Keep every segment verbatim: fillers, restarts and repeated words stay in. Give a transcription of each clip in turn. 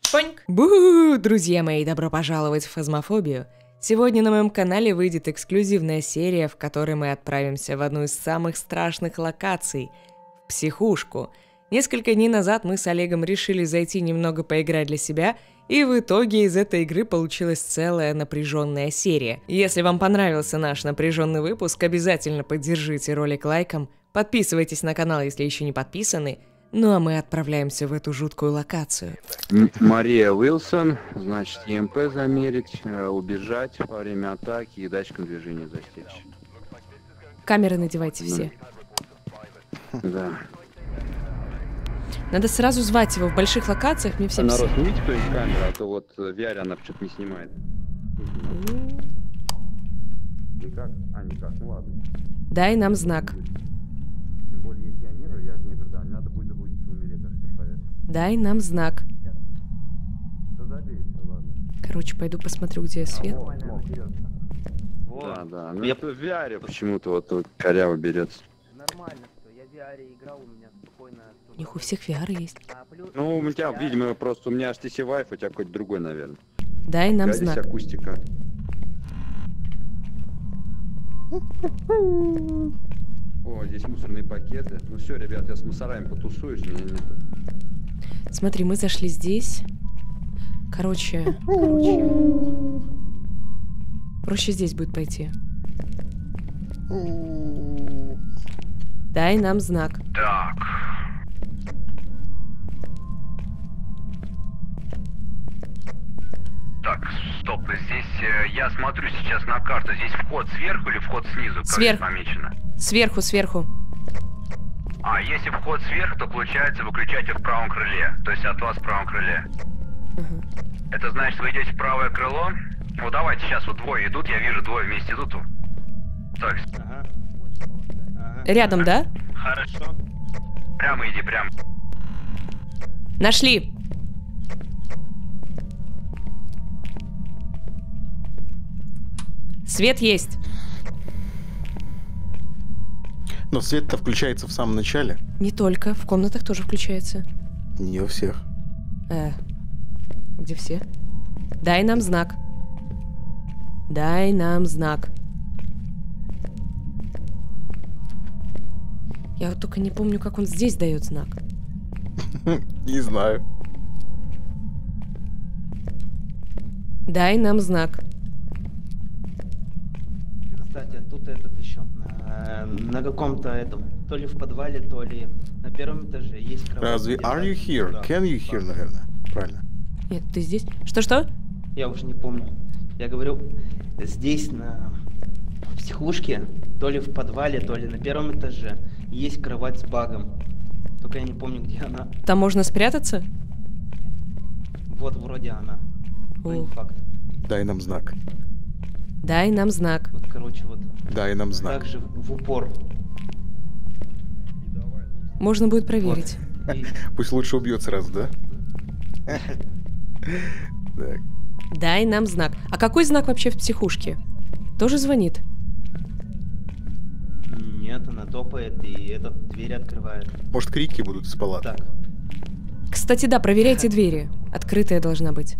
Поньк. Бу, друзья мои, добро пожаловать в Фазмофобию. Сегодня на моем канале выйдет эксклюзивная серия, в которой мы отправимся в одну из самых страшных локаций – в психушку. Несколько дней назад мы с Олегом решили зайти немного поиграть для себя, и в итоге из этой игры получилась целая напряженная серия. Если вам понравился наш напряженный выпуск, обязательно поддержите ролик лайком, подписывайтесь на канал, если еще не подписаны. Ну а мы отправляемся в эту жуткую локацию. М- Мария Уилсон, значит, ЕМП замерить, э, убежать во время атаки и датчиком движения засечь. Камеры надевайте все. Да. Надо сразу звать его в больших локациях, мне все Народ, писали. не видите, кто есть камера, а то вот в ви ар она что-то не снимает. Никак? А, никак, ну ладно. Дай нам знак. Тем более, если я негр, я же негр, да, не надо будет заблудиться, умереть, так что в порядке. Дай нам знак. Да забейся, ладно. Короче, пойду посмотрю, где свет. Да, да, ну это в ви ар почему-то вот тут коряво берется. Нормально, что я в ви ар играл, у меня спокойно. У них у всех ви ар есть. А плюс Ну, у тебя, видимо, просто у меня эйч ти си Vive, у тебя какой-то другой, наверное. Дай нам Здесь знак. акустика. О, здесь мусорные пакеты. Ну все, ребят, я с мусорами потусуюсь, у меня нету. Смотри, мы зашли здесь. Короче, короче. Проще здесь будет пойти. Дай нам знак. Так. Так, стоп, здесь э, я смотрю сейчас на карту. Здесь вход сверху или вход снизу? Как Сверху. здесь помечено? Сверху, сверху. А если вход сверху, то получается выключайте в правом крыле. То есть от вас в правом крыле. Ага. Это значит, вы идете в правое крыло. Ну давайте сейчас вот двое идут, я вижу двое вместе идут. Так. Ага. Ага. Рядом, да? Хорошо. Прямо иди, прямо. Нашли. Свет есть. Но свет-то включается в самом начале. Не только, в комнатах тоже включается. Не у всех. Э, где все? Дай нам знак. Дай нам знак. Я вот только не помню, как он здесь дает знак. Не знаю. Дай нам знак. Кстати, тут этот еще на, на каком-то этом, то ли в подвале, то ли на первом этаже есть кровать. Разве где are you так- here? да. Can you hear, наверное. Правильно. Нет, ты здесь? Что-что? Я уже не помню. Я говорю, здесь на психушке, то ли в подвале, то ли на первом этаже есть кровать с багом. Только я не помню, где она. Там можно спрятаться? Вот вроде она. Но не О. факт. Дай нам знак. Дай нам знак. Вот, короче, вот. Дай нам знак. Так же в в упор. Можно будет проверить. Вот. И- Пусть лучше убьет сразу, да? Так. Дай нам знак. А какой знак вообще в психушке? Тоже звонит? Нет, она топает и этот дверь открывает. Может, крики будут из палаты? Так, Кстати, да, проверяйте двери. Открытая должна быть.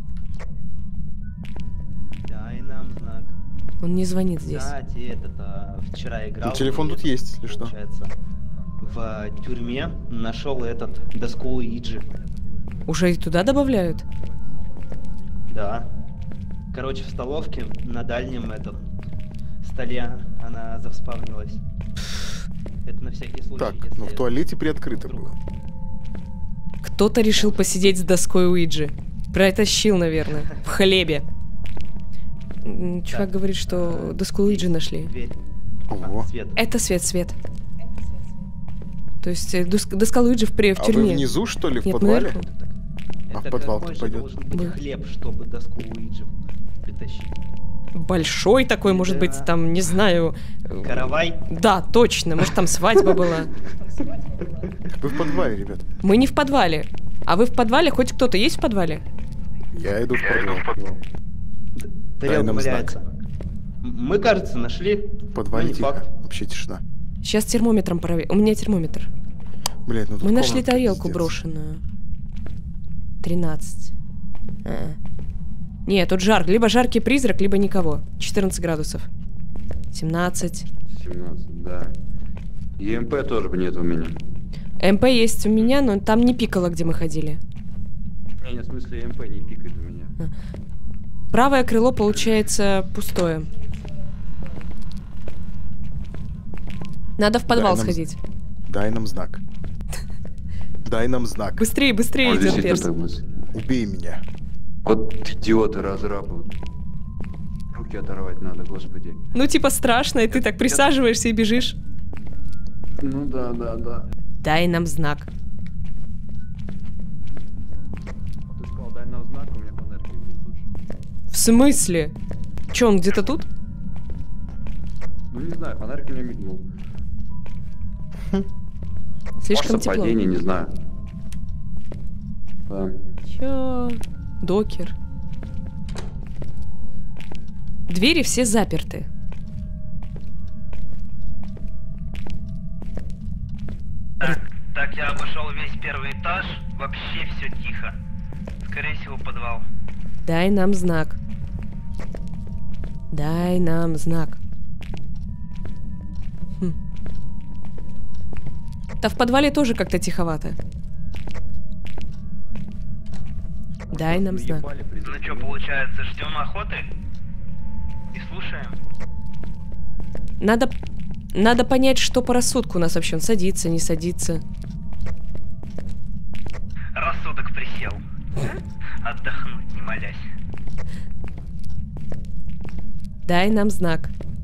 дай нам знак. Он не звонит здесь. Кстати, этот, а, вчера играл. Ну, телефон и тут этот, есть, если что. получается, в тюрьме нашел этот доску Уиджи. Уже и туда добавляют? Да. Короче, в столовке на дальнем этом столе она завспавнилась. Это на всякий случай. Так, если но в туалете приоткрыто вдруг. было. Кто-то решил посидеть с доской Уиджи. Протащил, наверное, в хлебе. М, Чувак Так, говорит, что а, доску Уиджи нашли. Дверь. Ого. А, свет. Это свет, свет. То есть э, дос- доска Уиджи в, при- в А вы тюрьме. внизу, что ли, в Нет, подвале? наверху. А в Это подвал какой кто же пойдет? должен быть Был. хлеб, чтобы доску Уиджи притащить? Большой такой, может быть, Да. там, не знаю. э, Каравай? Да, точно. Может, там свадьба была. Вы в подвале, ребят. Мы не в подвале. А вы в подвале? Хоть кто-то есть в подвале? Я иду в Я иду в подвал. Тарелка нам валяется. М- Мы, кажется, нашли. В подвале Ну, не тихо. факт. Вообще тишина. Сейчас термометром проверим. У меня термометр. Блять, ну тут Мы нашли комната тарелку пиздец. брошенную. тринадцать. А-а. Нет, тут жар. Либо жаркий призрак, либо никого. четырнадцать градусов. семнадцать. семнадцать, да. И МП тоже нет у меня. МП есть у меня, но там не пикало, где мы ходили. Не, не, в смысле МП не пикает у меня. Правое крыло получается пустое. Надо в подвал Дай нам- сходить. Дай нам знак. Дай нам знак. Быстрее, быстрее Он идет висит перс. тут, мысль. Убей меня. Вот идиоты разрабы. Руки оторвать надо, господи. Ну, типа страшно, и ты так присаживаешься и бежишь. Ну да, да, да. Дай нам знак. Вот ты сказал, дай нам знак, у меня фонарь прибыл тут же. В смысле? Че, он где-то тут? Ну не знаю, фонарик у меня мигнул. Слишком Может, тепло. совпадение, не знаю. Да. Чё? Докер. Двери все заперты. Так, так, я обошел весь первый этаж, вообще все тихо. Скорее всего, подвал. Дай нам знак. Дай нам знак. Хм. Да в подвале тоже как-то тиховато. Дай нам знак. Ну что, получается, ждем охоты? И слушаем? Надо, надо понять, что по рассудку у нас вообще. Он садится, не садится. Рассудок присел. Отдохнуть, не молясь. Дай нам знак.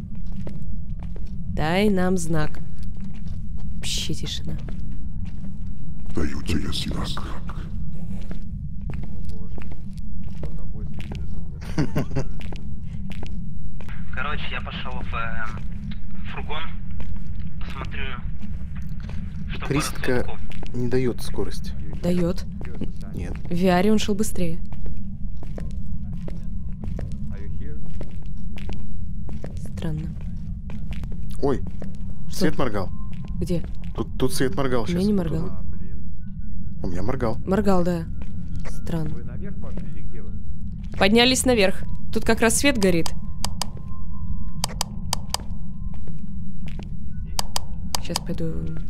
Дай нам знак. Вообще тишина. Даю тебе знак. Короче, я пошел в э, фургон. Посмотрю, что Кристика по рассудку. не дает скорость. Дает. Нет. В ви ар он шел быстрее. Странно. Ой, Что? свет моргал. Где? Тут, тут свет моргал У сейчас. меня не моргал. А, блин. У меня моргал. Моргал, да. Странно. Вы наверх пошли или где вы? Поднялись наверх. Тут как раз свет горит. Сейчас пойду.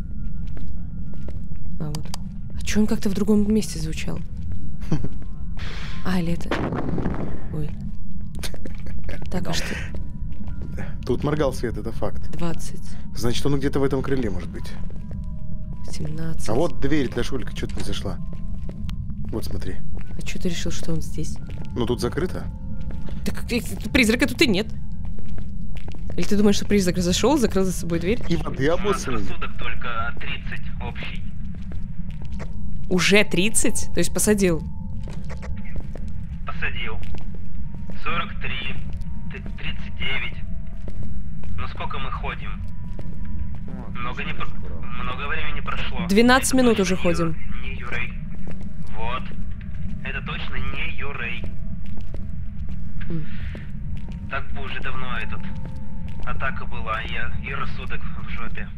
А вот. А чё он как-то в другом месте звучал? А, или это... Ой. Так, а что? Тут моргал свет, это факт. двадцать, Значит, он где-то в этом крыле может быть. семнадцать. А вот дверь для Шурика что-то не зашла. Вот смотри. А чё ты решил, что он здесь? Ну тут закрыто. Так э, призрака тут и нет. Или ты думаешь, что призрак зашел, закрыл за собой дверь? И воды У нас обоссаны. рассудок только тридцать общий. Уже тридцать? То есть посадил? Посадил. сорок три. тридцать девять. Ну сколько мы ходим? Много, не про- много времени прошло. двенадцать Это минут точно уже не ходим. Ю- Не Юрей. Вот. Это точно не Юрей. М. Так бы уже давно этот атака была, и, я, и рассудок в жопе.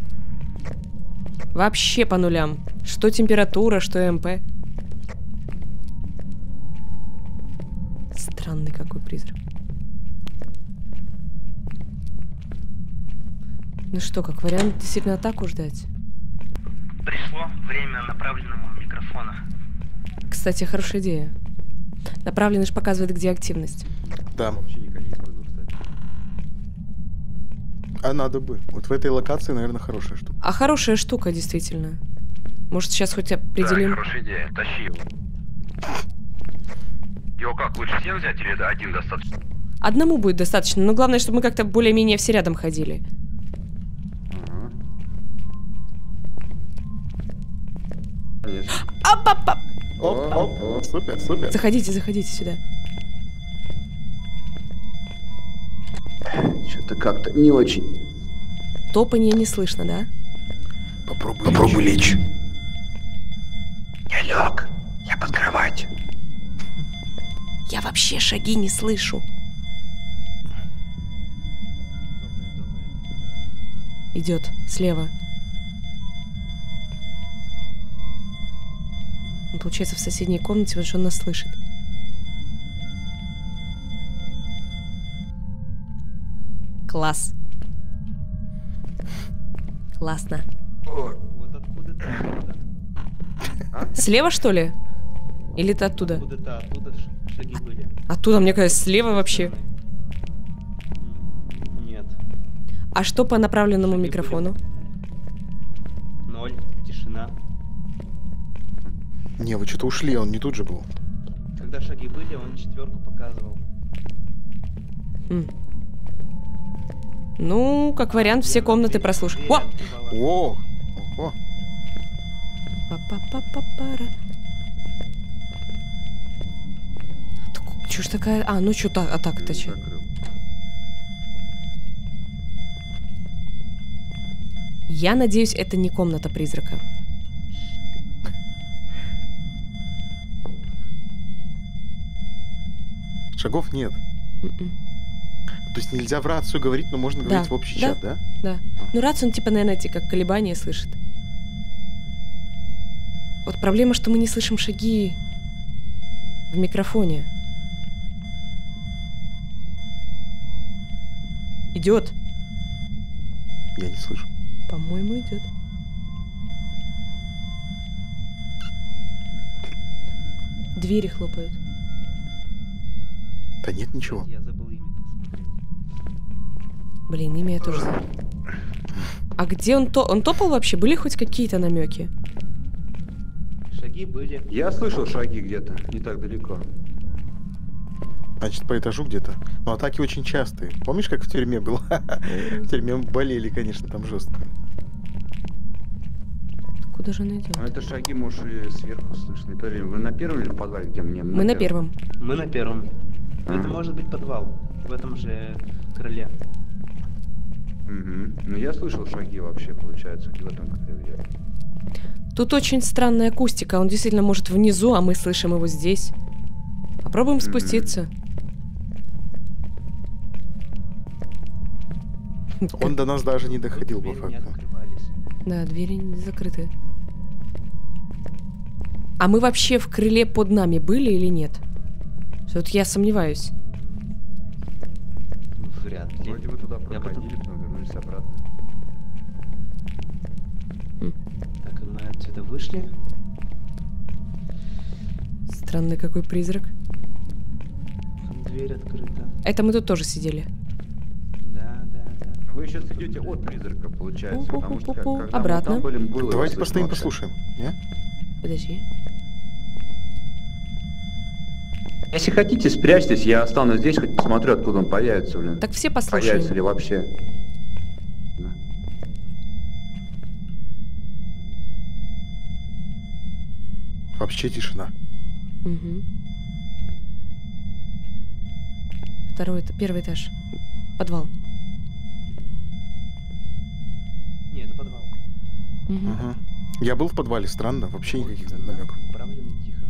Вообще по нулям. Что температура, что МП. Странный какой призрак. Ну что, как вариант, действительно атаку ждать? Пришло время направленного микрофона. Кстати, хорошая идея. Направленный ж показывает, где активность. Да. Вообще никогда не использовал, кстати. А надо бы. Вот в этой локации, наверное, хорошая штука. А хорошая штука, действительно. Может, сейчас хоть определим... хорошая идея. Тащи его. Его как, лучше всем взять или один достаточно? Одному будет достаточно, но главное, чтобы мы как-то более-менее все рядом ходили. Ага. Конечно. Ап-ап-ап! Оп, оп, супер, супер. Заходите, заходите сюда. Что-то как-то не очень. Топанье не слышно, да? Попробуй, Попробуй лечь. Я лег. Я под кроватью. Я вообще шаги не слышу. Идет слева. Он, получается, в соседней комнате, потому что он нас слышит. Класс. Классно. Вот откуда-то. Слева, что ли? Или ты оттуда? Откуда-то, оттуда ш- шаги были. Оттуда, мне кажется, слева вообще. М, Нет. А что по направленному Шаги микрофону? Ноль. Тишина. Не, вы что-то ушли, он не тут же был. Когда шаги были, он четверку показывал. М. Ну, как вариант, все комнаты прослушать. О! О! Ого! Па-па-па-па-пара. Так, чё ж такая... А, ну чё так, а так-то чё? Закрыл. Я надеюсь, это не комната призрака. Шагов нет. М-м. То есть нельзя в рацию говорить, но можно Да, говорить в общий да. чат, да? Да. Ну, раз он, типа, наверное, эти как колебания слышит. Вот проблема, что мы не слышим шаги в микрофоне. Идет. Я не слышу. По-моему, идет. Двери хлопают. Да нет ничего. Я забыл имя посмотреть. Блин, имя я тоже знаю. А где он то? Он топал вообще? Были хоть какие-то намеки? Шаги были. Я слышал шаги где-то, не так далеко. Значит, по этажу где-то. Но атаки очень частые. Помнишь, как в тюрьме было? В тюрьме болели, конечно, там жестко. Куда же он идет? Но это шаги, может, и сверху слышно. Это вы на первом или в подвале, где мне? Мы на первом. Мы на первом. А. Это может быть подвал. В этом же крыле. Угу. Ну я слышал шаги вообще, получается, в этом крыле. Тут очень странная акустика. Он действительно может внизу, а мы слышим его здесь. Попробуем Мгм. спуститься. Он до нас даже не доходил, по Двери не факту. открывались. Да, двери не закрыты. А мы вообще в крыле под нами были или нет? Вот я сомневаюсь. Вряд ли. Вроде вы туда Я проходили, потом- потом вернулись обратно. Так, и мы отсюда вышли. Странный какой призрак. Дверь открыта. Это мы тут тоже сидели. Да, да, да. Вы сейчас идете от призрака, получается, потому что Пу-пу-пу-пу-пу. когда мы Обратно. там были, было Давайте слышно постоим, вообще. послушаем. Не? Подожди. Если хотите, спрячьтесь, я останусь здесь, хоть посмотрю, откуда он появится, блин. Так все Появится послушаем. ли вообще. Да. Вообще тишина. Мгм. Второй, это первый этаж. Подвал. Не, это подвал. Мгм. Ага. Я был в подвале, странно, вообще никаких Назад, намеков. направленно, тихо.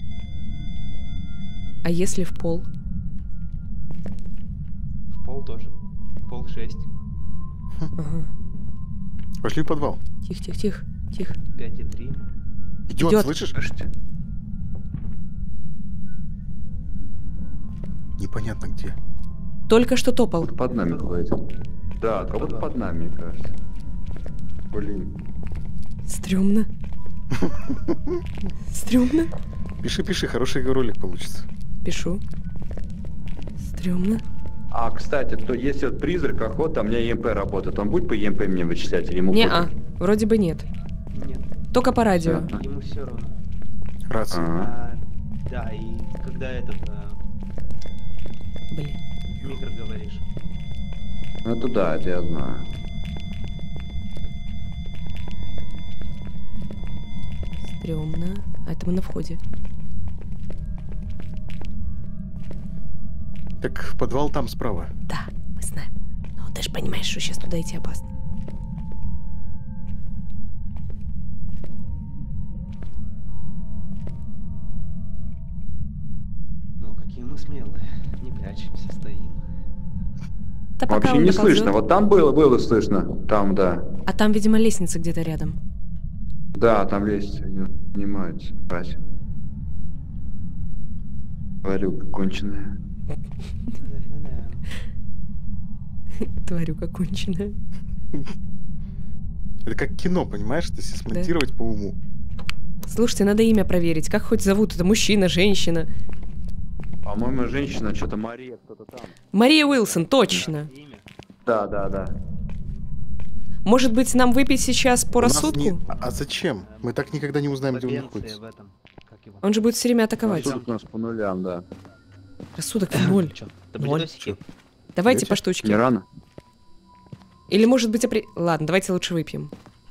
А если в пол? В пол тоже. Пол шесть. Ага. Пошли в подвал. Тихо, тихо, тихо, тихо. Пять и три. Идет, Идет. слышишь? Слышите? Непонятно где. Только что топал. Вот под нами ходит. Да, как будто под нами, мне кажется. Блин. Стрёмно. Стрёмно. Пиши, пиши, хороший ролик получится. Пишу. Стрёмно. А, кстати, то если вот призрак охота, у меня ЕМП работает, он будет по ЕМП мне вычислять или ему Не-а. пофиг? Вроде бы нет. Нет, Только по радио. Ага. ему все равно. Рация. Ага. А, да, и когда этот а, Блин. микро говоришь. Ну это да, это я знаю. Стрёмно. А это мы на входе. Так подвал там справа. Да, мы знаем. Но ты же понимаешь, что сейчас туда идти опасно. Ну, какие мы смелые. Не прячемся, стоим. Да пока Вообще он не доползёт. слышно, вот там было, было слышно, там, да. А там, видимо, лестница где-то рядом. Да, там лестница поднимается, Вася. Говорю, конченая. Да-да-да. Тварюка конченая. Это как кино, понимаешь? То есть смонтировать по уму. Слушайте, надо имя проверить. Как хоть зовут? Это мужчина, женщина? По-моему, женщина, что-то Мария, кто-то там. Мария Уилсон, точно. Имя. Да, да, да. Может быть, нам выпить сейчас по У нас рассудку? не- А а зачем? Мы так никогда не узнаем, где он Бабенция находится. в этом. Как его? Он же будет все время атаковать. Рассудок у нас по нулям, да. Рассудок в ноль. Чё, Ноль. таблетосики? Давайте Видите? по штучке. Не рано? Или может быть опри... Ладно, давайте лучше выпьем.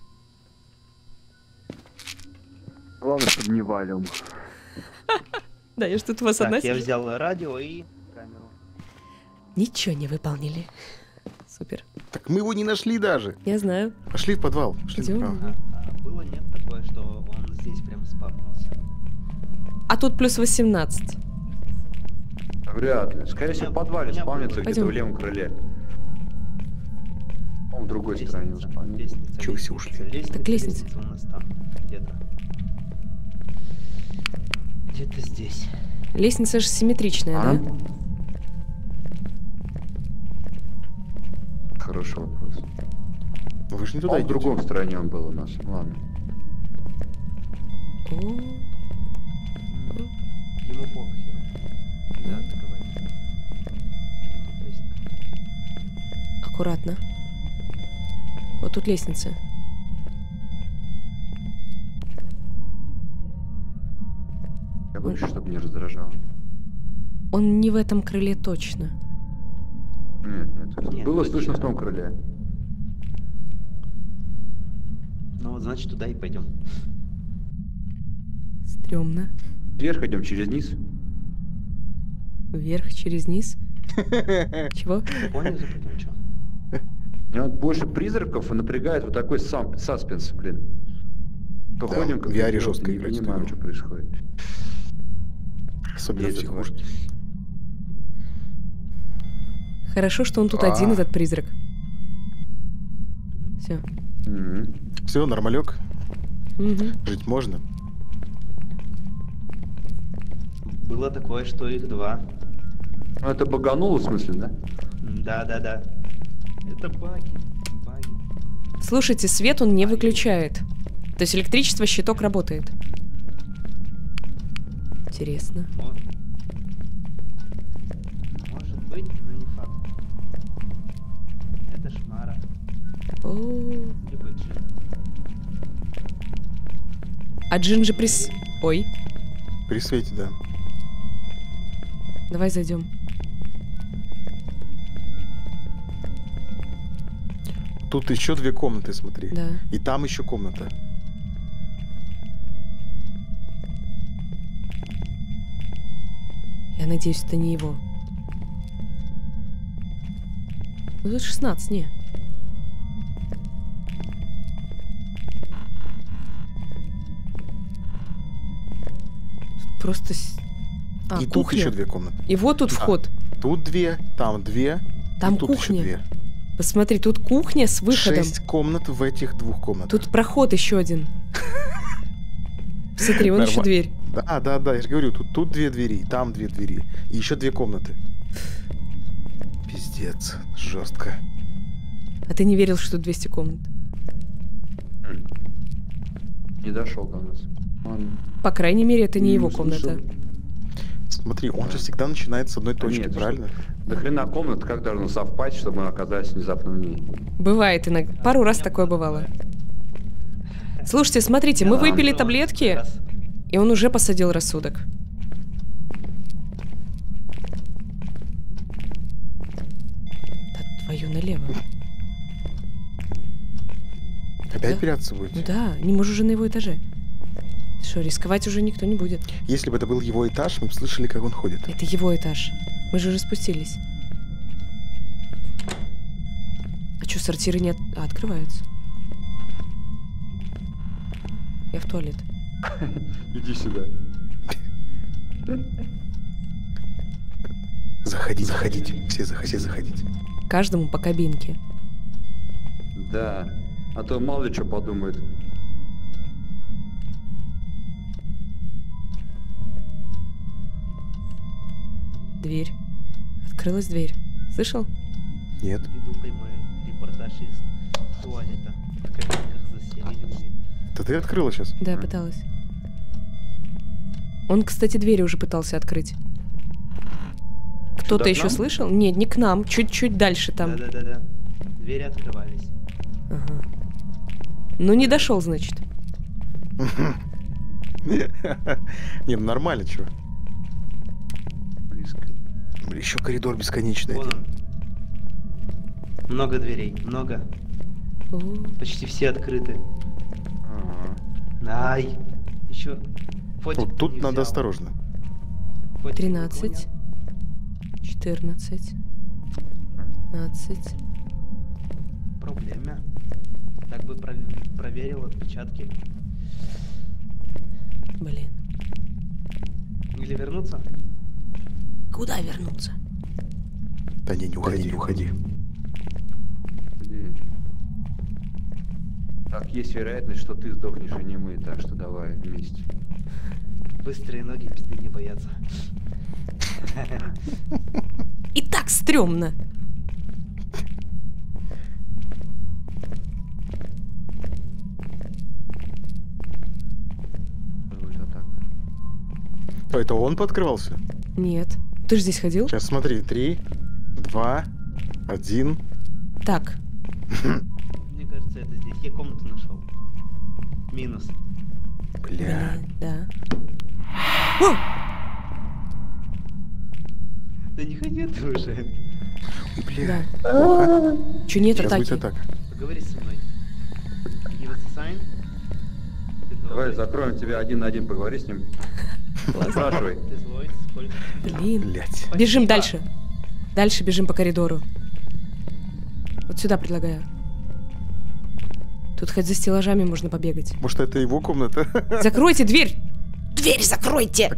Главное, чтобы не валил. Да, я ж тут у вас одна Так, я сижу. взял радио и камеру. Ничего не выполнили. Супер. Так мы его не нашли даже. Я знаю. Пошли в подвал. Пошли Идём. направо. А, а было нет такое, что он здесь прям спавнился? А тут плюс восемнадцать. Вряд ли. Скорее всего, в подвале спавнится где-то Пойдём. в левом крыле. Он в другой стороне Лестница, спавнится. лестница, Чё вы все лестница, ушли? лестница, Так лестница. лестница у нас там, где-то. Где-то здесь. Лестница же симметричная, А? да? Хороший вопрос. Вы же не А туда в идете. другом стороне он был у нас. Ладно. О, Ему похеру. Да, открывать. Тут лестница. аккуратно. Вот тут лестница. Я выключу, чтобы не раздражало. Он не в этом крыле точно. Нет, нет. Нет, Было точно. слышно в том крыле. Ну вот, значит, туда и пойдем. Стремно. Вверх идем через низ. Вверх, через низ. Чего? Понял, запретим, что? Меня вот больше призраков и напрягает вот такой сам саспенс, блин. То Да, ходим, как в ви ар идиоты, жестко не играть в эту понимаем, игру. что происходит. Особенно в Едет психушке. Хорошо, что он тут А. один, этот призрак. Все. Мгм. Все, нормалек. Жить можно. Было такое, что их два. Ну это багануло, в смысле, да? Да, да, да. Это баги. Баги. Слушайте, свет он не выключает. То есть электричество, щиток работает. Интересно. Мо- Может быть, но не факт. Это Шмара. О, Либо Джин. а Джин же прис... Ой, При свете, да. давай зайдем. Тут еще две комнаты, смотри. Да. И там еще комната. Я надеюсь, это не его. Ну тут шестнадцать, не. Тут просто... с- А, И тут кухня. еще две комнаты. И вот тут А. вход. Тут две, там две. Там и тут еще кухня. две. Посмотри, тут кухня с выходом. Шесть комнат в этих двух комнатах. Тут проход еще один. Смотри, вон еще Норма- дверь. Да, да, да, я же говорю, тут, тут две двери, там две двери. И еще две комнаты. Пиздец, жестко. А ты не верил, что тут двести комнат? Не дошел до нас. Ладно. По крайней мере, это не его Ну, комната. слушай, Смотри, он же всегда начинает с одной Да точки, нет, правильно? До хрена комнат, как должно совпасть, чтобы мы оказались внезапно в ней? Бывает иногда. Пару раз такое бывало. Слушайте, смотрите, мы Да. выпили Вот, таблетки, раз. и он уже посадил рассудок. Да твою налево. Опять Да? пираться Ну будете? да, не можу уже на его этаже. Что, рисковать уже никто не будет. Если бы это был его этаж, мы бы слышали, как он ходит. Это его этаж. Мы же уже спустились. А что, сортиры не от... а, открываются? Я в туалет. Иди сюда. Заходи, заходите. Все заходите, заходите. Каждому по кабинке. Да. А то мало ли что подумает. Дверь. Открылась дверь. Слышал? Нет. Веду прямой репортаж из туалета. В кабинках засели люди. Это ты открыла сейчас? Да, пыталась. Он, кстати, двери уже пытался открыть. Кто-то Сюда к еще нам? слышал? Нет, не к нам, чуть-чуть дальше там. Да-да-да-да. Двери открывались. Ага. Ну, не дошел, значит. Не, ну нормально, чего. Близко. Еще коридор бесконечный. Вон он. Много дверей, много. О, Почти все открыты. Ага. Ай. Еще. Фотик Вот ты тут не надо взял. осторожно. Фотик ты тринадцать. четырнадцать. пятнадцать. понял? Проблема. Так бы пров- проверил отпечатки. Блин. Или вернуться? Куда вернуться? Да не, не уходи, не уходи. Иди. Так, есть вероятность, что ты сдохнешь, а не мы, так что давай вместе. Быстрые ноги пизды не боятся. И так стрёмно. Вот так. А это он пооткрывался? Нет. Ты же здесь ходил? Сейчас смотри, три, два, один. Так. Мне кажется, это здесь. Я комнату нашел. Минус. Бля. Блин, да. О! Да не ходи ты уже. Бля. Да. Чё, нет Сейчас будет атаки? атака. Поговори со мной. Give us a sign. Ты Давай добрый. закроем тебя один на один, поговори с ним. Спрашивай. Ты злой, сколько? Блин. Блять. Бежим Спасибо. дальше. Дальше бежим по коридору. Вот сюда предлагаю. Тут хоть за стеллажами можно побегать. Может, это его комната? Закройте дверь! Дверь закройте!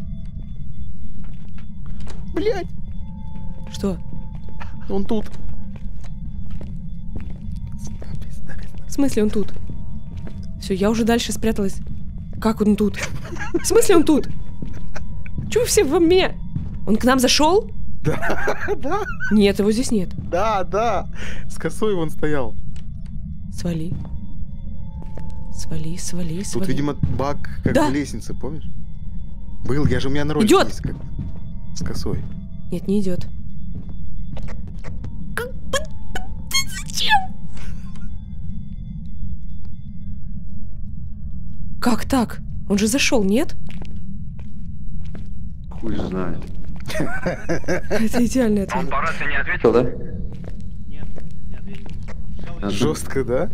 Блять, Что? он тут. В смысле он тут? Все, я уже дальше спряталась. Как он тут? В смысле он тут? Чего вы все во мне? Он к нам зашел? Да, да, Нет, его здесь нет. да, да. С косой он стоял. Свали. Свали, свали, свали. Тут, видимо, баг, как Да. в лестнице, помнишь? Был, я же у меня на ролике Идёт! есть как с косой. Нет, не идет. Зачем? Как так? Он же зашел, нет? Хуй знает. Это идеальный ответ. Ты не ответил, да? Нет, не ответил. Шел я. Жестко, да?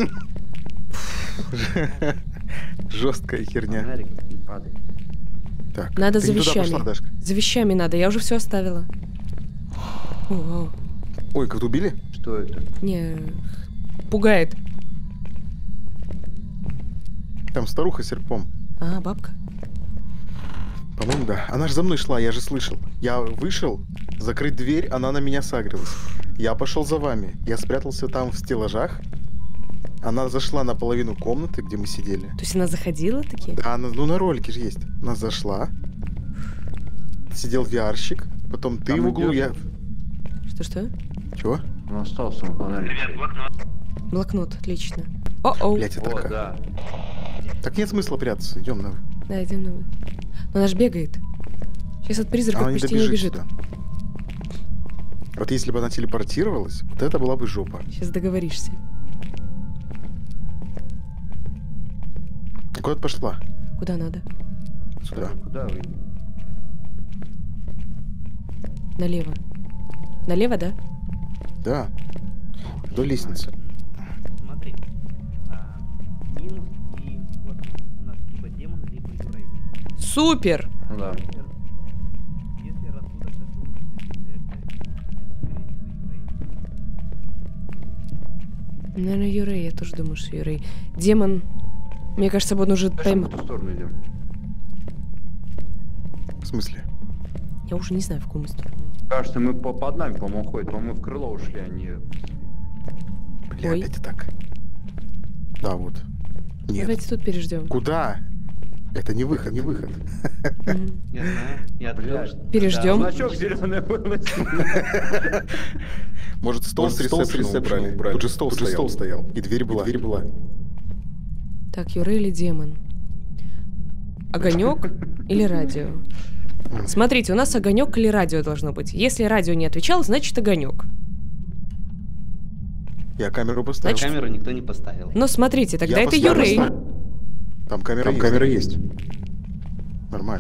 Жесткая херня. Фонарик, не падай. Так, Надо ты за не туда вещами. пошла, Дашка. За вещами надо, я уже все оставила. О, вау. Ой, как убили? Что это? Не, пугает. Там старуха с серпом. А, бабка. По-моему, да. Она же за мной шла, я же слышал. Я вышел, закрыть дверь, она на меня сагрилась. Я пошел за вами. Я спрятался там в стеллажах. Она зашла на половину комнаты, где мы сидели. То есть она заходила таки? Да, она, ну на ролике же есть. Она зашла. Сидел ви ар-щик. Потом ты Там в углу, идёт. я... Что-что? Чего? Он остался, он фонарик. Блокнот, отлично. О-оу. Блять, О, атака. да. Так нет смысла прятаться. Идем на. Да, идем на вы. Но она ж бегает. Сейчас от призраков Она не почти не добежит убежит. сюда. Вот если бы она телепортировалась, вот это была бы жопа. Сейчас договоришься. Куда ты пошла? Куда надо? Сюда. Куда вы? Налево. Налево, да? Да. До лестницы. Смотри. А, минус и вот у нас либо демон, либо Юрей. Супер! Ну да. Если рассудок так будет, это скорее всего Юрей. Наверное, Юрей. Я тоже думаю, что Юрей. Демон. Мне кажется, он уже Пойдем в поймет. эту сторону идем. В смысле? Я уже не знаю, в какую мы сторону идем. Кажется, мы по под нами, по-моему, ходят. По-моему, в крыло ушли, они. Бля, Ой. опять так. Да, вот. Нет. Давайте тут переждем. Куда? Это не выход, не выход. Мгм. Я знаю. Я открыл. что- Переждем. Да, Значок зеленый вылез. Может, стол Может, с стол с ресепшена ресепшена убрали? убрали? Тут же стол Тут же стоял. стол стоял. И дверь была. Дверь была. Так, Юрей или демон? Огонек или радио? Смотрите, у нас огонек или радио должно быть. Если радио не отвечал, значит огонек. Я камеру поставил. Значит, Камеру никто не поставил. Но смотрите, тогда Я это поставил. Юрей. Там камера Там есть. камера есть. Нормально.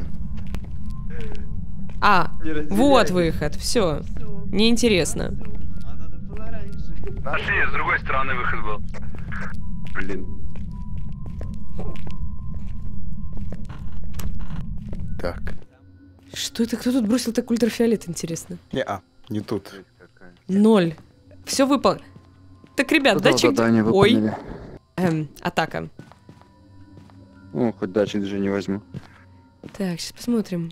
А, Не разделяйте. вот выход, все. Неинтересно. А надо было раньше. Нашли, с другой стороны выход был. Блин. Так. Что это? Кто тут бросил так ультрафиолет, интересно? Не-а, не тут. Ноль. Все выполнено. Так, ребят, датчик... Задание Ой, выполнили. эм, атака. Ну, хоть датчик движения возьму. Так, сейчас посмотрим.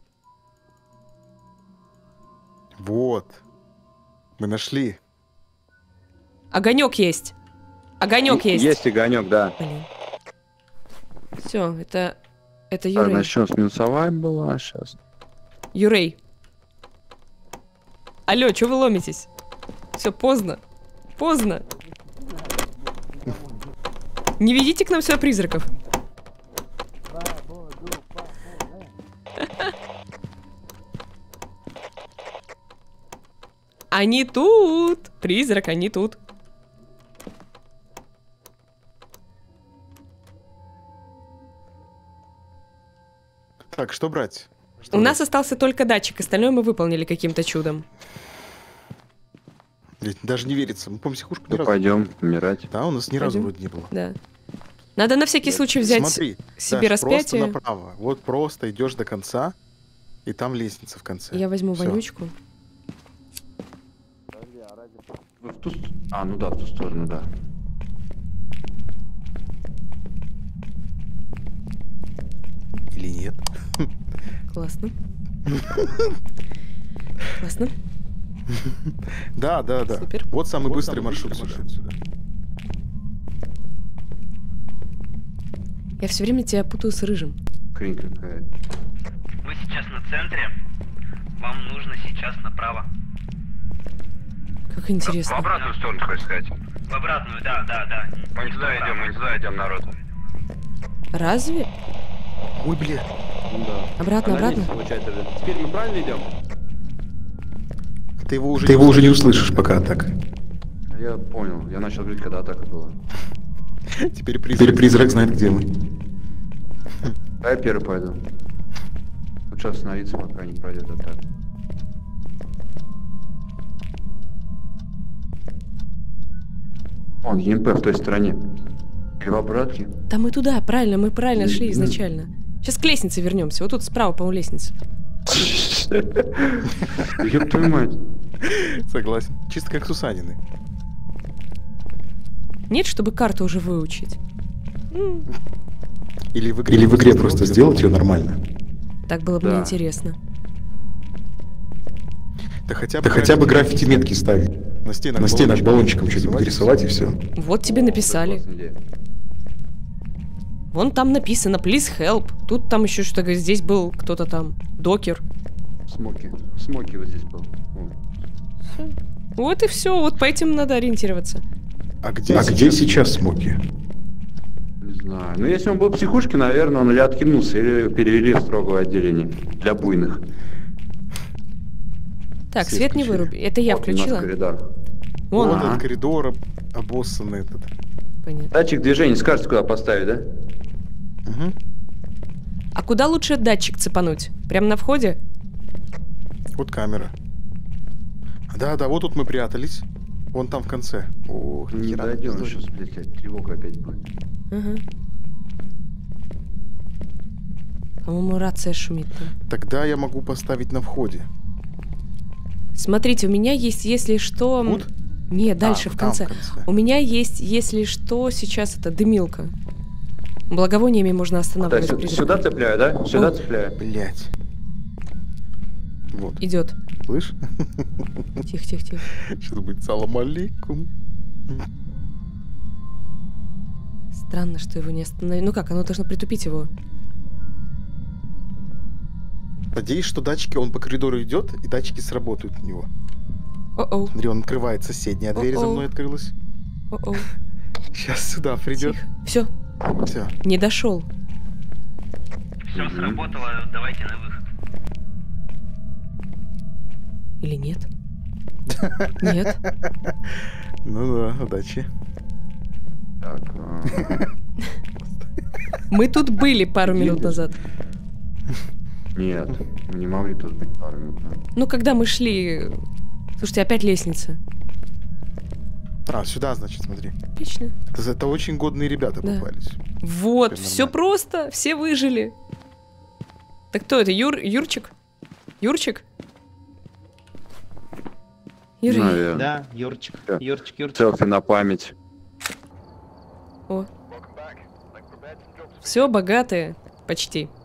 Вот. Мы нашли. Огонек есть. Огонек есть. Есть огонек, да. Блин. Все, это... Это Так, Юрей. начнем с минусовая была, сейчас. Юрей. Алло, что вы ломитесь? Все, поздно. Поздно. Не ведите к нам сюда призраков. Они тут. Призрак, они тут. Так, что брать? Что У брать? нас остался только датчик, остальное мы выполнили каким-то чудом. Ведь даже не верится. Мы, по психушку ни Ну, разу. пойдем умирать. Да, у нас ни разу Пойдем. вроде не было. Да. Надо на всякий случай взять Смотри, себе Даш, распятие. просто направо. Вот просто идешь до конца, и там лестница в конце. Я возьму Всё. вонючку. Ну, в ту ст- А, ну да, в ту сторону, да. Или нет? Классно. Классно. Да, да, да. Супер. Вот самый Вот быстрый самый маршрут быстрый сюда. маршрут Я все время тебя путаю с рыжим. Хрень какая. Вы сейчас на центре. Вам нужно сейчас направо. Как интересно. обратную сторону, хочешь сказать? В обратную, да, да, да. Мы не туда идем, мы не туда идем, народ. Разве? Ой, бля. Ну да. Обратно, А на обратно. лестнице, получается, же. Теперь мы правильно идем? Ты его уже Ты его уже не услышишь пока так. Я понял, я начал говорить, когда атака была. Теперь призрак. Теперь призрак знает, где мы. А я первый пойду. Лучше остановиться, пока не пройдет атака. Он ЕМП в той стороне. Или в обратке. Да мы туда, правильно, мы правильно шли Мгм. изначально. Сейчас к лестнице вернемся. Вот тут справа, по-моему, лестница. Ёб твою мать. Согласен. Чисто как Сусанины. Нет, чтобы карту уже выучить. М, Или в игре, Или в игре просто сделать ее нормально. Так было бы Да. неинтересно. Да хотя бы, Да хотя бы граффити метки ставить. на стенах, На стенах баллончиком баллончиком что-нибудь рисовать и все. Вот тебе написали. Классная идея. Вон там написано please help. Тут там еще что-то, здесь был кто-то там. Докер. Смоки. Смоки вот здесь был. О. Вот и все. Вот по этим надо ориентироваться. А где, А где сейчас Смоки? Не знаю. Ну, если он был в психушке, наверное, он или откинулся, или перевели в строгое отделение для буйных. Так, Свет свет не включили. выруби. Это я Вот у нас включила. коридор. Вон Вот он. Ага. этот коридор об- обоссанный этот. Понятно. Датчик движения, скажете, куда поставить, да? Угу. А куда лучше датчик цепануть? Прям на входе? Вот камера. Да, да, вот тут мы прятались. Вон там в конце. Ох, Не хера дойдем здорово. сейчас, блядь, тревога опять будет. Ага. По-моему, рация шумит там. Тогда я могу поставить на входе. Смотрите, у меня есть, если что... м, Тут? Нет, дальше, А, в там, конце. в конце. У меня есть, если что, сейчас это дымилка. Благовониями можно Да, останавливать сю- призраков. сюда цепляю, да? Сюда О. цепляю. Блять. Вот, Идет. слышь? Тихо, тихо, тихо. Сейчас будет салам алейкум. Странно, что его не остановили. Ну как, оно должно притупить его. Надеюсь, что датчики, он по коридору идет, и датчики сработают у него. О-оу, Смотри, он открывает соседняя дверь, за О-оу. мной открылась. о-оу. Сейчас сюда придет. Все, Все. не дошел. Все Мгм. сработало, давайте на выход. Или нет? Нет. Ну да, удачи. Так, а, Мы тут были пару Где минут ты? назад. нет, мы не могли тут быть пару минут. назад. Ну, когда мы шли... Слушайте, опять лестница. А, сюда, значит, смотри. Отлично. Это, это очень годные ребята Да. попались. Вот, Теперь все нормально. просто, все выжили. Так кто это, Юр, Юрчик? Юрчик? Юрий. Наверное. Да, Юрчик. Да. Юрчик, Юрчик. Селфи на память. О. Все, богатые. Почти.